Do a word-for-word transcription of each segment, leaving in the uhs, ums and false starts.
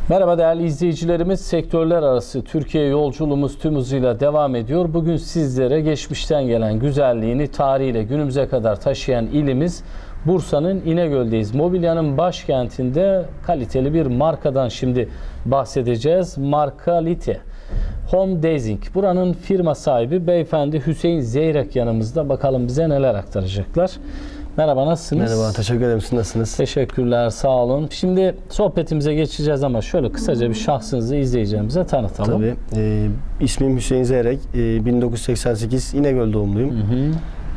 Merhaba değerli izleyicilerimiz, sektörler arası Türkiye yolculuğumuz tüm hızıyla devam ediyor. Bugün sizlere geçmişten gelen güzelliğini tarihiyle günümüze kadar taşıyan ilimiz Bursa'nın İnegöl'deyiz. Mobilyanın başkentinde kaliteli bir markadan şimdi bahsedeceğiz. Markalite. Home Design. Buranın firma sahibi beyefendi Hüseyin Zeyrek yanımızda. Bakalım bize neler aktaracaklar. Merhaba, nasılsınız? Merhaba, teşekkür ederim. Siz nasılsınız? Teşekkürler, sağ olun. Şimdi sohbetimize geçeceğiz ama şöyle kısaca bir şahsınızı izleyeceğimize tanıtalım. Tabii. E, ismim Hüseyin Zeyrek. E, bin dokuz yüz seksen sekiz İnegöl doğumluyum. Hı hı.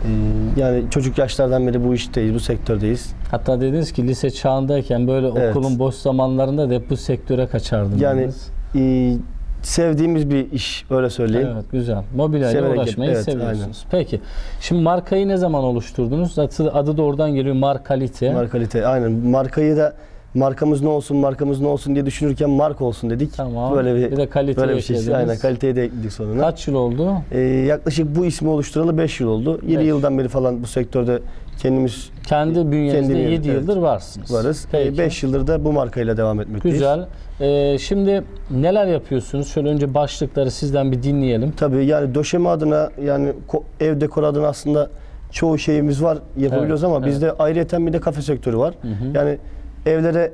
E, yani çocuk yaşlardan beri bu işteyiz, bu sektördeyiz. Hatta dediniz ki lise çağındayken böyle evet. okulun boş zamanlarında da hep bu sektöre kaçardınız. Yani e, sevdiğimiz bir iş, öyle söyleyeyim. Evet, güzel. Mobilyayla Severek uğraşmayı evet, seviyorsunuz. Aynen. Peki, şimdi markayı ne zaman oluşturdunuz? Adı, adı da oradan geliyor, Markalite. Markalite, aynen. Markayı da markamız ne olsun, markamız ne olsun diye düşünürken marka olsun dedik. Tamam. Böyle bir, bir de kaliteyi böyle bir şey. eklediniz. Aynen, kaliteyi de ekledik sonuna. Kaç yıl oldu? Ee, yaklaşık bu ismi oluşturalı beş yıl oldu. yedi yıldan beri falan bu sektörde kendimiz kendi bünyenizde kendi yedi evet, yıldır varsınız. Varız. beş yıldır da bu markayla devam etmekteyiz. Güzel. Ee, şimdi neler yapıyorsunuz? Şöyle önce başlıkları sizden bir dinleyelim. Tabii, yani döşeme adına, yani ev dekoru adına aslında çoğu şeyimiz var, yapabiliyoruz evet, ama evet. bizde ayrıyeten bir de kafe sektörü var. Hı hı. Yani evlere,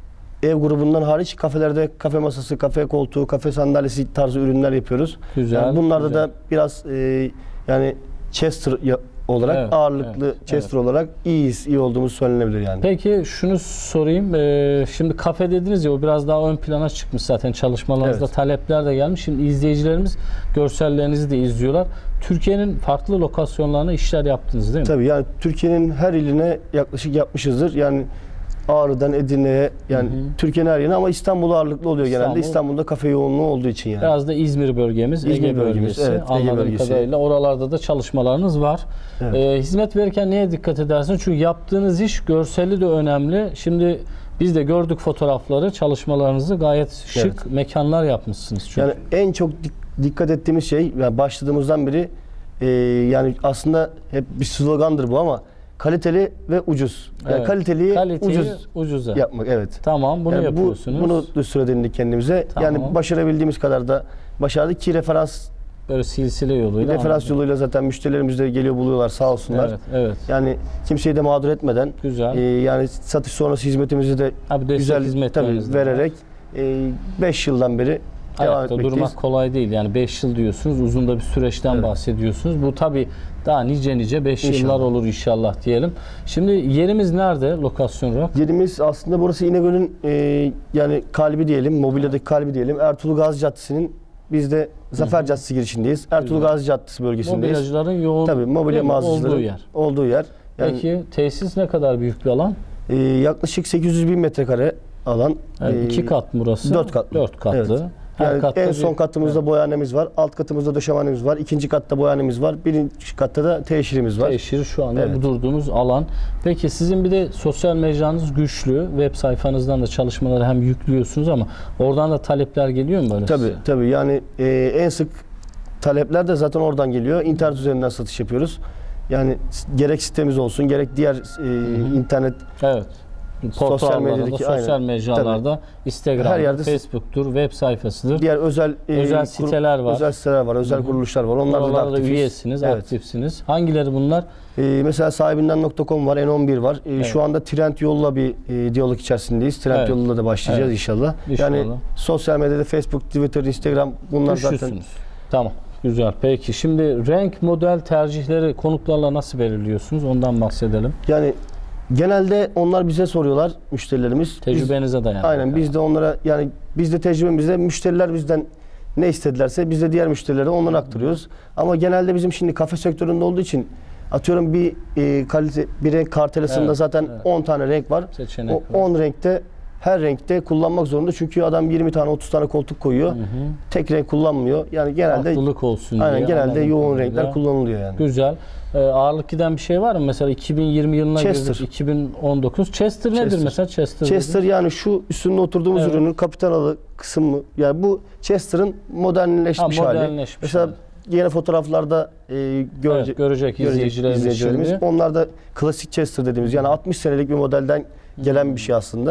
ev grubundan hariç kafelerde kafe masası, kafe koltuğu, kafe sandalyesi tarzı ürünler yapıyoruz. Güzel. Yani bunlarda güzel. da biraz e, yani Chester olarak evet, ağırlıklı evet, Chester evet. olarak iyiyiz, iyi olduğumuz söylenebilir yani. Peki şunu sorayım. Ee, şimdi kafe dediniz ya, o biraz daha ön plana çıkmış zaten çalışmalarınızda, evet. talepler de gelmiş. Şimdi izleyicilerimiz görsellerinizi de izliyorlar. Türkiye'nin farklı lokasyonlarına işler yaptınız değil mi? Tabii, yani Türkiye'nin her iline yaklaşık yapmışızdır. Yani Ağrı'dan Edirne'ye, yani Türkiye'nin her yerine, ama İstanbul ağırlıklı oluyor İstanbul. Genelde. İstanbul'da kafe yoğunluğu olduğu için yani. Biraz da İzmir bölgemiz, İzmir Ege bölgemiz, bölgesi. Evet, Ege Anladığım bölgesi. kadarıyla oralarda da çalışmalarınız var. Evet. Ee, hizmet verirken neye dikkat edersiniz? Çünkü yaptığınız iş görseli de önemli. Şimdi biz de gördük fotoğrafları, çalışmalarınızı, gayet şık evet. mekanlar yapmışsınız çünkü. Yani en çok dikkat ettiğimiz şey, yani başladığımızdan beri e, yani aslında hep bir slogandır bu ama kaliteli ve ucuz. Yani evet. Kaliteliyi Kaliteyi ucuz ucuza yapmak. Evet. Tamam, bunu yani yapıyorsunuz. Bu, bunu düstur edindik kendimize. Tamam. Yani başarabildiğimiz kadar da başardık ki referans, böyle silsile yoluyla, referans anladım. yoluyla zaten müşterilerimiz de geliyor, buluyorlar sağ olsunlar. Evet, evet. Yani kimseyi de mağdur etmeden, güzel. E, yani satış sonrası hizmetimizi de Abi güzel tabii vererek beş e, yıldan beri ayakta durmak kolay değil. Yani beş yıl diyorsunuz, uzun da bir süreçten evet. bahsediyorsunuz. Bu tabii daha nice nice beş yıllar olur inşallah diyelim. Şimdi yerimiz nerede lokasyon olarak? Yerimiz aslında burası İnegöl'ün e, yani kalbi diyelim, mobilyadaki evet. kalbi diyelim. Ertuğrul Gazi Caddesi'nin, biz de Zafer Hı-hı. Caddesi girişindeyiz. Ertuğrul Gazi Caddesi bölgesindeyiz. Mobilyacıların yoğun tabii, mobilya mağazacıların olduğu yer. Olduğu yer. Yani, peki tesis ne kadar büyük bir alan? E, yaklaşık sekiz yüz bin metrekare alan. Evet, e, iki kat mı burası? Dört katlı. Dört katlı. Evet. Yani en son katımızda evet. boyanemiz var. Alt katımızda döşemanemiz var. İkinci katta boyanemiz var. Birinci katta da teşhirimiz var. Teşhir şu anda evet. bu durduğumuz alan. Peki sizin bir de sosyal mecranız güçlü. Web sayfanızdan da çalışmaları hem yüklüyorsunuz ama oradan da talepler geliyor mu böyle? Tabii size? Tabii. Yani e, en sık talepler de zaten oradan geliyor. İnternet üzerinden satış yapıyoruz. Yani gerek sitemiz olsun, gerek diğer e, internet evet. sosyal medyadaki sosyal mecralarda, tabii. Instagram, her yerde Facebook'tur, web sayfasıdır. Diğer özel e, özel siteler var. Özel siteler var, özel Hı-hı. kuruluşlar var. Onlarda da aktifiz. üyesiniz, evet. aktifsiniz. Hangileri bunlar? E, mesela sahibinden nokta com var, N on bir var. E, evet. Şu anda Trendyol'la bir e, diyalog içerisindeyiz. Trendyol'la evet. da başlayacağız evet. inşallah. inşallah. Yani sosyal medyada Facebook, Twitter, Instagram, bunlar Güçlüsünüz. zaten. Tamam. Güzel. Peki şimdi renk, model tercihleri konuklarla nasıl belirliyorsunuz? Ondan bahsedelim. Yani genelde onlar bize soruyorlar, müşterilerimiz. Tecrübenize dayanıyor. Aynen. Yani. Biz de onlara, yani biz de tecrübemizde, müşteriler bizden ne istedilerse biz de diğer müşterilere onları aktarıyoruz. Ama genelde bizim şimdi kafe sektöründe olduğu için atıyorum bir e, kalite bir renk kartelasında evet, zaten evet. on tane renk var. Seçenek o on renkte, her renkte kullanmak zorunda. Çünkü adam yirmi tane otuz tane koltuk koyuyor. Hı hı. Tek renk kullanmıyor. Yani genelde farklılık olsun diye. Aynen, genelde yoğun renkler kullanılıyor yani. Güzel. Ee, ağırlık giden bir şey var mı? Mesela iki bin yirmi yılına Chester. girdik. iki bin on dokuz. Chester, Chester nedir mesela? Chester, Chester yani şu üstünde oturduğumuz evet. ürünün kapitanalı kısmı. Yani bu Chester'ın modernleşmiş, ha, modernleşmiş hali. Mesela hali. Yine fotoğraflarda e, görece evet, görecek izleyicilerimiz. izleyicilerimiz. Onlar da klasik Chester dediğimiz, yani altmış senelik bir modelden gelen bir şey aslında.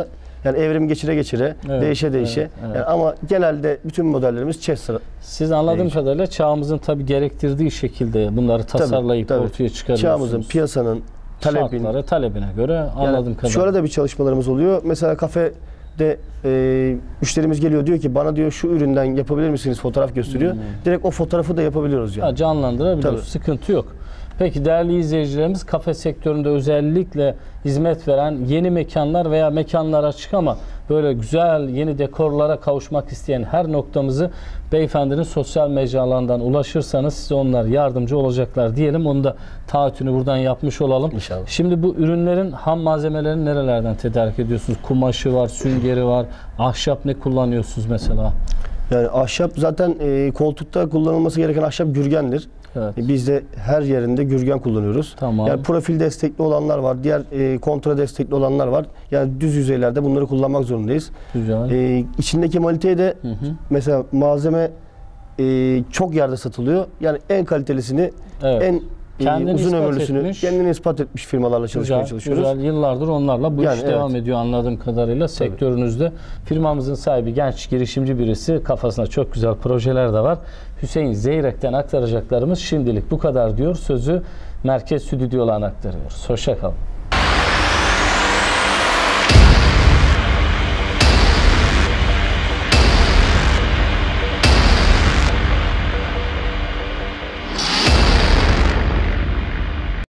Yani evrim geçire geçire, Evet, değişe değişe. evet, evet. Yani ama genelde bütün modellerimiz Chester. Siz anladığım Değişik. kadarıyla çağımızın tabii gerektirdiği şekilde bunları tasarlayıp tabii. ortaya çıkarıyorsunuz. Çağımızın, piyasanın, talebin. Şartları, talebine göre anladığım Yani kadarıyla. şöyle de bir çalışmalarımız oluyor. Mesela kafede e, müşterimiz geliyor, diyor ki bana diyor şu üründen yapabilir misiniz, fotoğraf gösteriyor. Hmm. Direkt o fotoğrafı da yapabiliyoruz yani. Ha, canlandırabiliyoruz. Tabii. Sıkıntı yok. Peki değerli izleyicilerimiz, kafe sektöründe özellikle hizmet veren yeni mekanlar veya mekanlar açık ama böyle güzel yeni dekorlara kavuşmak isteyen her noktamızı beyefendinin sosyal mecralarından ulaşırsanız size onlar yardımcı olacaklar diyelim. Onu da taahhütünü buradan yapmış olalım. İnşallah. Şimdi bu ürünlerin ham malzemelerini nerelerden tedarik ediyorsunuz? Kumaşı var, süngeri var, ahşap ne kullanıyorsunuz mesela? Yani ahşap zaten e, koltukta kullanılması gereken ahşap gürgendir. Evet. E, Biz de her yerinde gürgen kullanıyoruz. Tamam. Yani profil destekli olanlar var, diğer e, kontra destekli olanlar var. Yani düz yüzeylerde bunları kullanmak zorundayız. Güzel. E, içindeki maliteyi de Hı hı. mesela malzeme e, çok yerde satılıyor. Yani en kalitelisini, Evet. en e, Kendini uzun ispat ömürlüsünü etmiş. kendini ispat etmiş firmalarla çalışmaya Güzel, çalışıyoruz. güzel. Yıllardır onlarla bu Yani iş evet. devam ediyor anladığım kadarıyla sektörünüzde. Firmamızın sahibi genç girişimci birisi. Kafasında çok güzel projeler de var. Hüseyin Zeyrek'ten aktaracaklarımız şimdilik bu kadar diyor. Sözü Merkez Stüdyo'larına aktarıyoruz. Hoşça kalın.